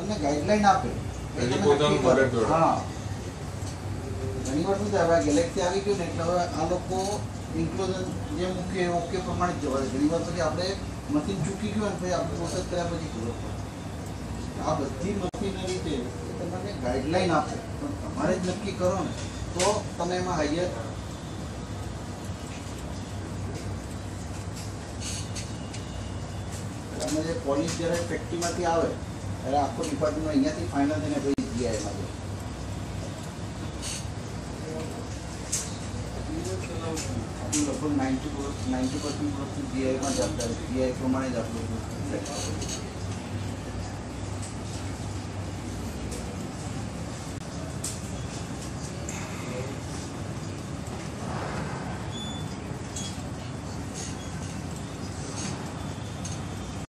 તમને ગાઈડલાઈન આપે એની પોતાનું માર્ગ દોરે. હા ઘણી વાર શું થાય હવે ગેલેક્સી આવી ગયું ને એટલે હવે આ લોકો ઇન્ક્લુઝન જે મૂકે ઓકે પ્રમાણે જ જવા દે. ઘણી વાર પછી આપણે મશીન ચૂકી ગયું ને પછી આપણે પ્રોસેસ કર્યા પછી ખબર પડે. આ બધી મશીનરી છે એ તમને ગાઈડલાઈન આપે પણ તમારે જ નક્કી કરો ને તો તમે એમાં હાઈયર તમે જે પોલિશ જ્યારે ફેક્ટરીમાંથી આવે ત્યારે આખો ડિપાર્ટમેન્ટ અહીંયાથી ફાઇનલ થઈને પછી જીઆઈમાં જાય. આપણું લગભગ 90% પ્રોડક્ટ જીઆઈમાં જ આપતા હોય. જીઆઈ પ્રમાણે જ આપણું